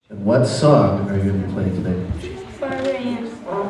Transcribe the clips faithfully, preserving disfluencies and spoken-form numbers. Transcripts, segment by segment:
And what song are you going to be playing today? Barbarian.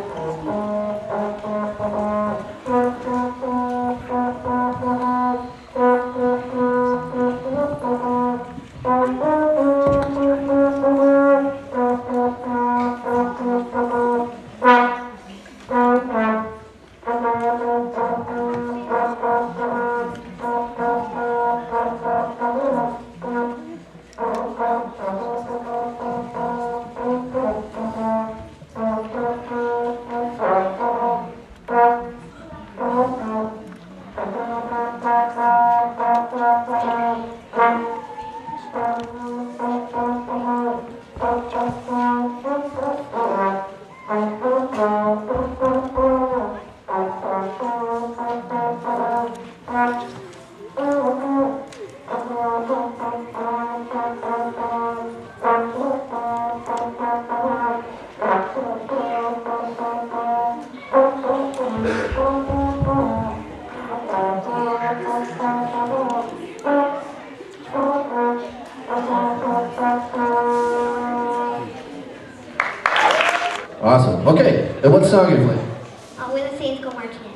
Awesome. Okay, and what song are you playing? Uh, When the Saints Go Marching In.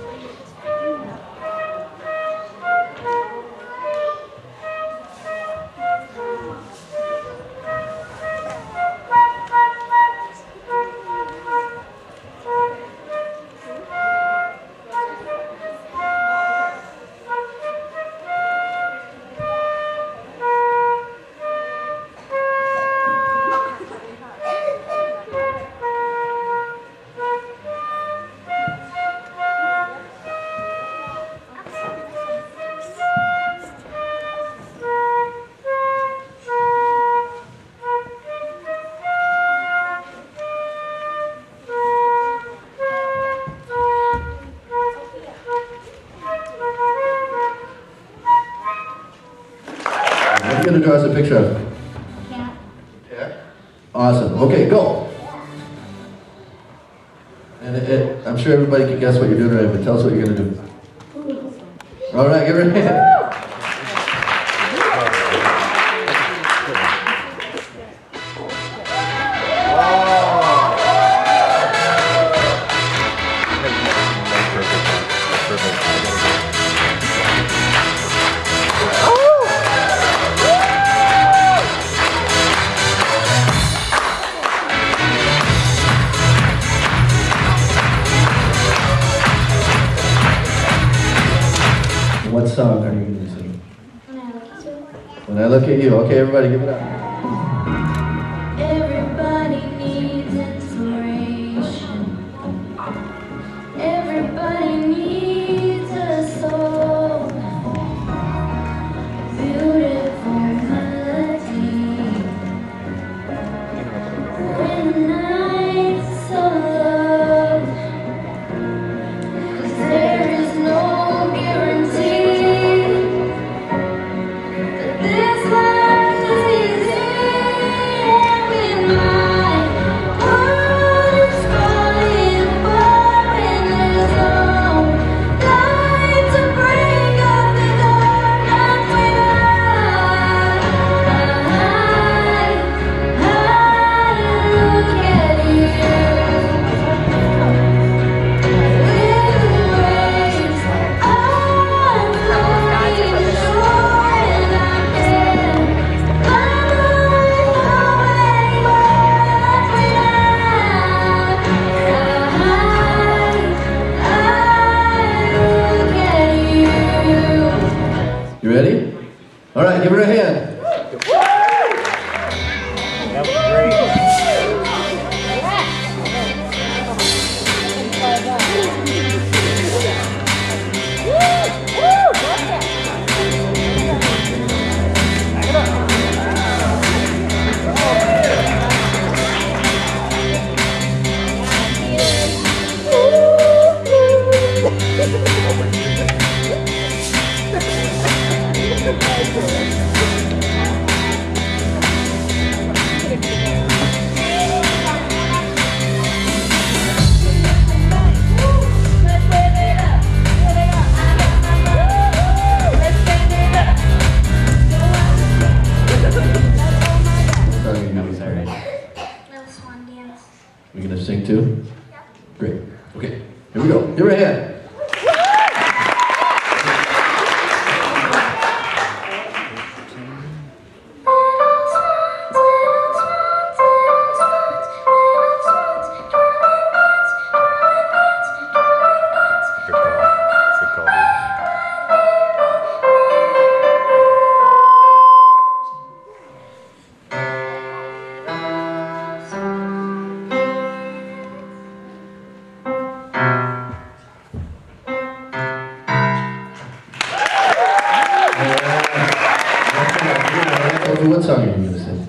What are you going to draw us a picture of? Cat. Yeah. Awesome. Okay, go. And it, it, I'm sure everybody can guess what you're doing right, but tell us what you're going to do. All right, give her a hand. What song are you going to sing? When I look at you. When I Look at You. Okay, everybody give it up. Everybody needs inspiration. Everybody needs a soul. Beautiful melody. When nights are low, 'cause there is no guarantee that this life is easy. When my heart is falling apart and there's no light to bring up the dark, that's when I, I look at you. You ready? All right, give her a hand. That was great. Sorry, you know, sorry. too? Great. Okay, here we go. Give her a hand. What song are you going to sing?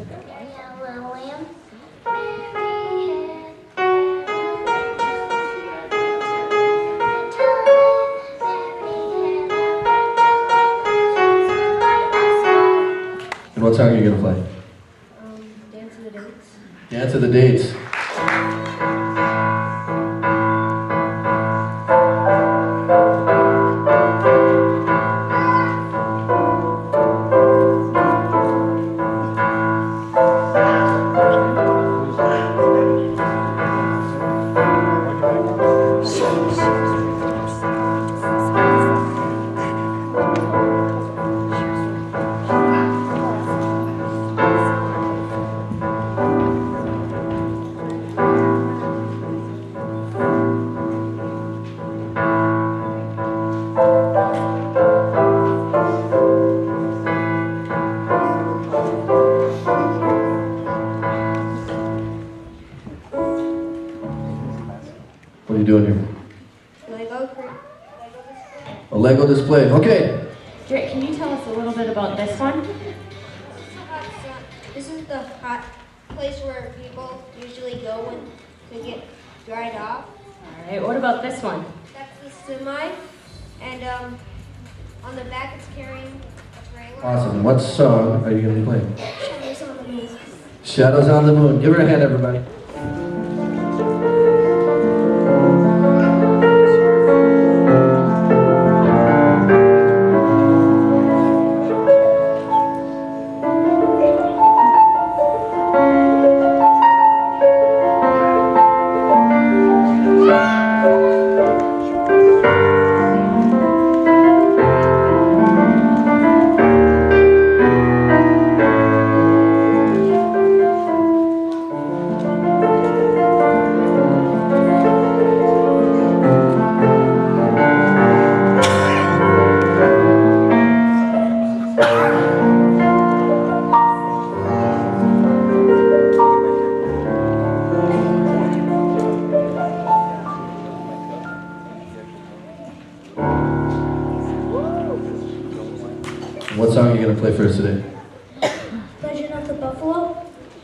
And what song are you going to play? Um, Dance of the Dates. Dance of the Dates. What are you doing here? Lego. A Lego display. Okay. Drake, can you tell us a little bit about this one? This is the hot place where people usually go when they get dried off. All right, what about this one? That's the semi, and um, on the back it's carrying a trailer. Awesome. What song are you going to be playing? Shadows on the Moon. Shadows on the Moon. Give her a hand, everybody. What song are you going to play for us today? Legend of the Buffalo.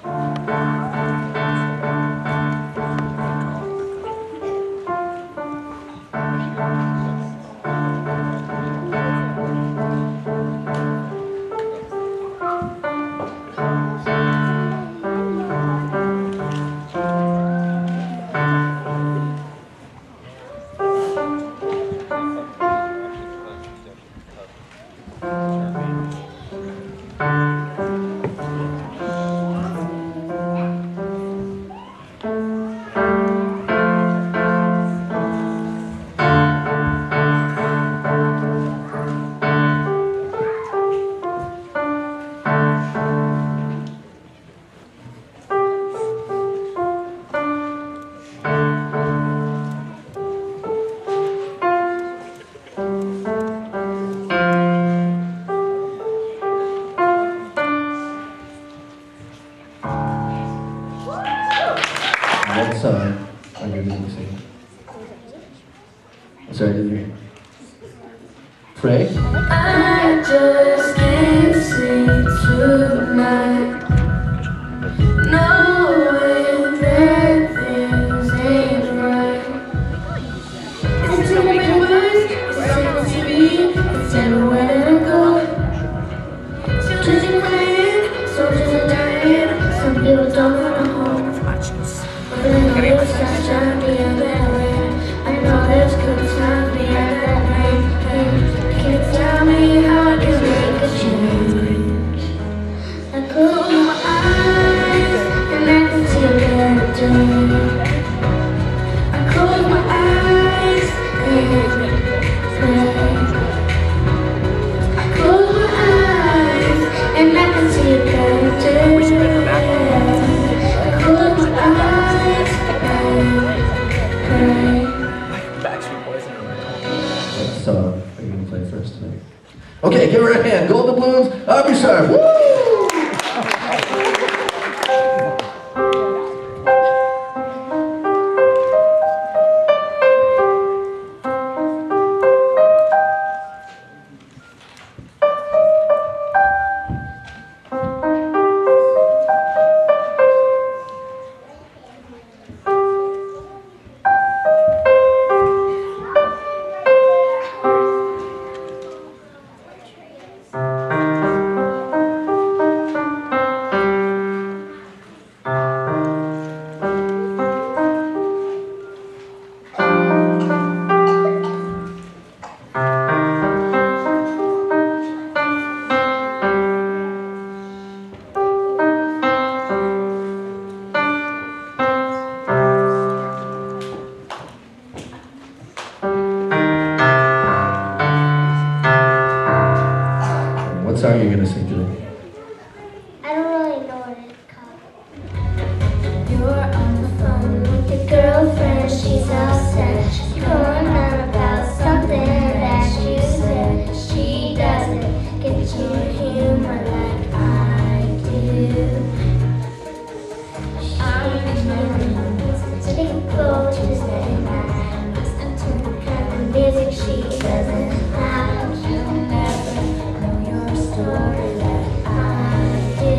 What song are you going to sing? I'm sorry, I didn't hear you. Pray? I just can't sleep tonight, knowing that things ain't right. It's too many words, it's on T V, it's everywhere to go. Children are crying, soldiers are dying, some people don't have a home. But I know there's sunshine beyond that rain. I know there's good times beyond Golden Balloons, Aubrey Sharp. Woo! What song are you going to sing today? I don't really know what it's called. You're on the phone with your girlfriend, she's upset. She's going on about something that you said. She doesn't get your humor like I do. I'm sitting close to say that, listen to the kind of music she doesn't like. You'll never know your story like I do.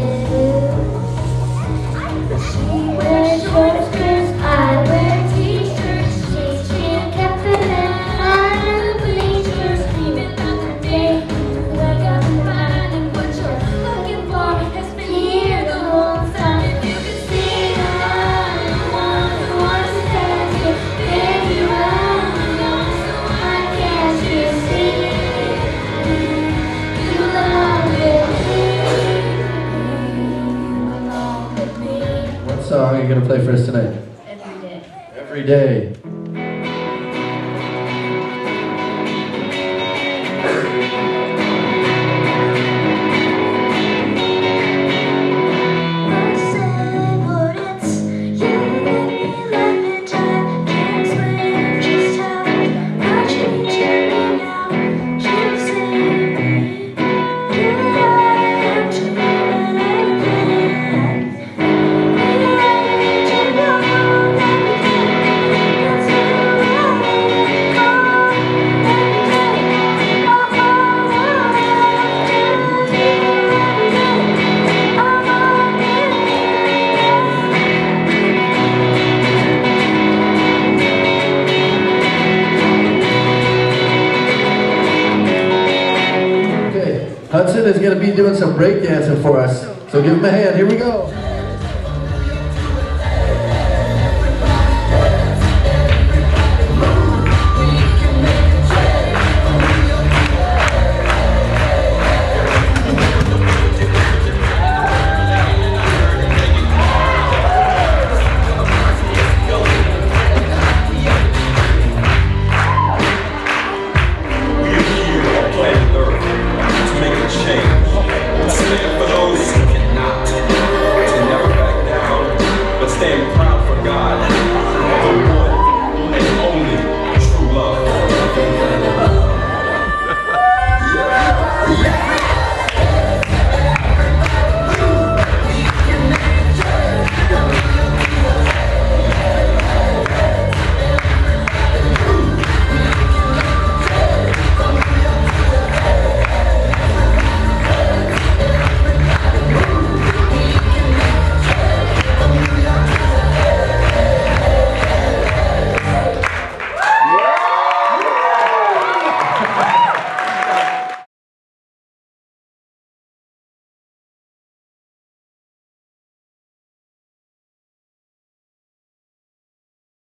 She wears short skirts, I wear t-shirts. She's cheap confident, I'm in the bleachers. Screaming out the day, wake up and find and what you're looking for has been here the whole time. If you could see that I'm the one who understands you, baby, I'm alone, so why can't you see? You belong with me, you belong with me. What song are you going to play for us tonight? Every day. Every Day. I say what it's you let me, let me try. Can't explain just how much you need me now. You save me, you love to me and again. You let you know everything. That's who I call every day. Oh, oh, Okay, Hudson is going to be doing some breakdancing for us. So give him a hand. Here we go.